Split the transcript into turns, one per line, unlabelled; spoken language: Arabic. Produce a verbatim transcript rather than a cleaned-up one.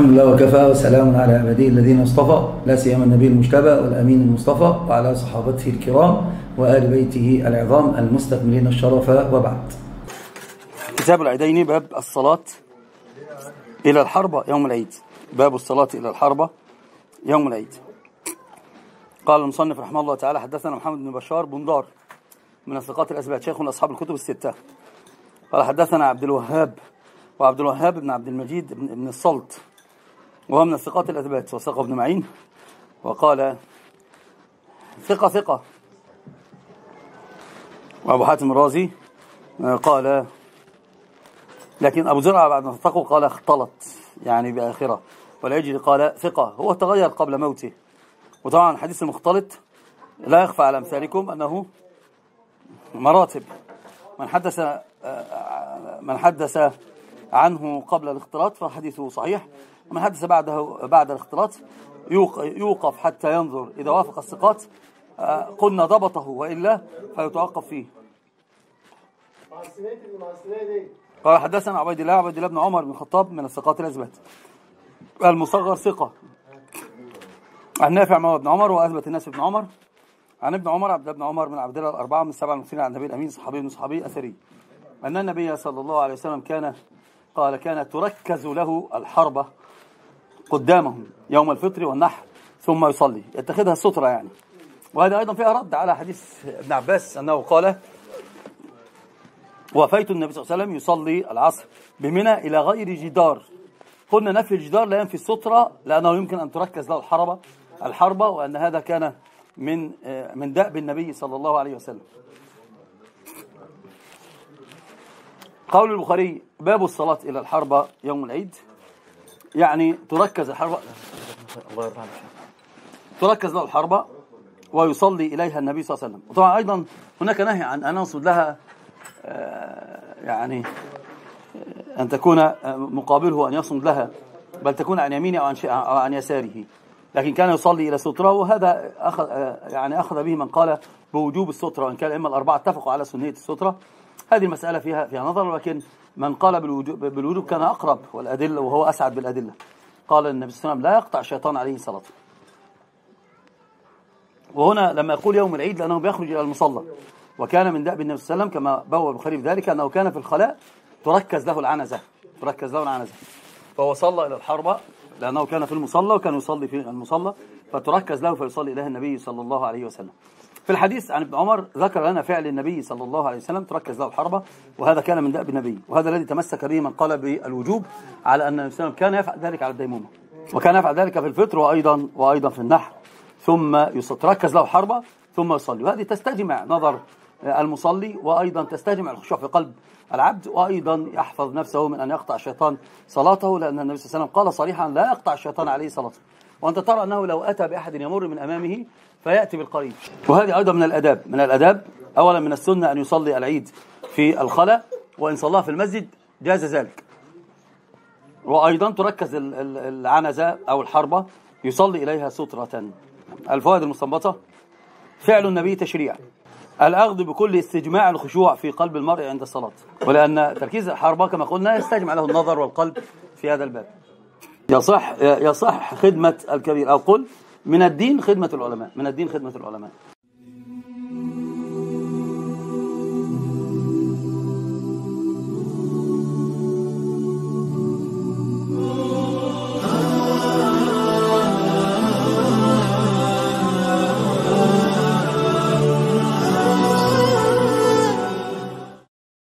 الحمد لله وكفى وسلام على عباده الذين اصطفى، لا سيما النبي المجتبى والأمين المصطفى وعلى صحابته الكرام وآل بيته العظام المستكملين الشرف، وبعد. كتاب العيدين، باب الصلاة إلى الحربة يوم العيد. باب الصلاة إلى الحربة يوم العيد. قال المصنف رحمه الله تعالى: حدثنا محمد بن بشار بندار من الثقات الأثبات، شيخ من أصحاب الكتب الستة. قال حدثنا عبد الوهاب، وعبد الوهاب بن عبد المجيد بن الصلت، وهو من الثقات الأثبات، وثقة ابن معين، وقال ثقة ثقة. وأبو حاتم الرازي قال، لكن أبو زرعة بعد ما ثقه قال اختلط يعني بآخرة. والعجلي قال ثقة، هو تغير قبل موته. وطبعا حديث المختلط لا يخفى على أمثالكم أنه مراتب. من حدث من حدث عنه قبل الاختلاط فحديثه صحيح، ومن حدث بعده بعد الاختلاط يوقف حتى ينظر إذا وافق الثقات قلنا ضبطه، وإلا فيتوقف فيه. قال حدثنا عبيد الله عبيد الله بن عمر بن الخطاب من الثقات الأثبات، المصغر ثقة، عن نافع مولى ابن عمر وأثبت الناس ابن عمر، عن ابن عمر عبد الله بن عمر من عبد الله الأربعة من السبعة المكثرين عن النبي الأمين، صحابي من صحابي أثري، أن النبي صلى الله عليه وسلم كان قال كانت تركز له الحربة قدامهم يوم الفطر والنحر ثم يصلي، يتخذها السترة يعني. وهذا أيضا فيها رد على حديث ابن عباس أنه قال: وفيت النبي صلى الله عليه وسلم يصلي العصر بمنى إلى غير جدار. قلنا نفي الجدار لا ينفي السترة، لأنه يمكن أن تركز له الحربة الحربة وأن هذا كان من من دأب النبي صلى الله عليه وسلم. قول البخاري: باب الصلاة إلى الحربة يوم العيد، يعني تركز الحربة الله يرحمه تركز له الحربة ويصلي إليها النبي صلى الله عليه وسلم. وطبعا أيضا هناك نهي عن أن ننصب لها يعني أن تكون مقابله أن يصمد لها، بل تكون عن يمينه أو عن, أو عن يساره، لكن كان يصلي إلى سترة. وهذا أخذ يعني أخذ به من قال بوجوب السترة، وإن كان الأئمة الأربعة اتفقوا على سنية السترة. هذه المسألة فيها فيها نظر، ولكن من قال بالوجوب, بالوجوب كان أقرب والأدلة، وهو أسعد بالأدلة. قال النبي صلى الله عليه وسلم: لا يقطع الشيطان عليه صلاته. وهنا لما يقول يوم العيد لأنه بيخرج إلى المصلى، وكان من دأب النبي صلى الله عليه وسلم كما بوى البخاري بذلك أنه كان في الخلاء تركز له العنزة تركز له العنزة فهو صلى إلى الحربة لأنه كان في المصلى وكان يصلي في المصلى، فتركز له فيصلي إليه النبي صلى الله عليه وسلم. في الحديث عن ابن عمر ذكر لنا فعل النبي صلى الله عليه وسلم تركز له الحربة، وهذا كان من دأب النبي، وهذا الذي تمسك به من قال بالوجوب، على أن النبي صلى الله عليه وسلم كان يفعل ذلك على الديمومة، وكان يفعل ذلك في الفطر وأيضا وأيضا في النحر، ثم يتركز له الحربة ثم يصلي. وهذه تستجمع نظر المصلي، وأيضا تستجمع الخشوع في قلب العبد، وأيضا يحفظ نفسه من أن يقطع الشيطان صلاته، لأن النبي صلى الله عليه وسلم قال صريحا: لا يقطع الشيطان عليه صلاته. وأنت ترى أنه لو أتى بأحد يمر من أمامه فيأتي بالقريب. وهذه أيضا من الأداب من الأداب أولا من السنة أن يصلي العيد في الخلاء، وإن صلاه في المسجد جاز ذلك. وأيضا تركز العنزة أو الحربة يصلي إليها سترة. الفوائد المستنبطة: فعل النبي تشريع، الأخذ بكل استجماع الخشوع في قلب المرء عند الصلاة، ولأن تركيز الحربة كما قلنا يستجمع له النظر والقلب في هذا الباب. يصح يصح خدمة الكبير، أو قل من الدين خدمة العلماء من الدين خدمة العلماء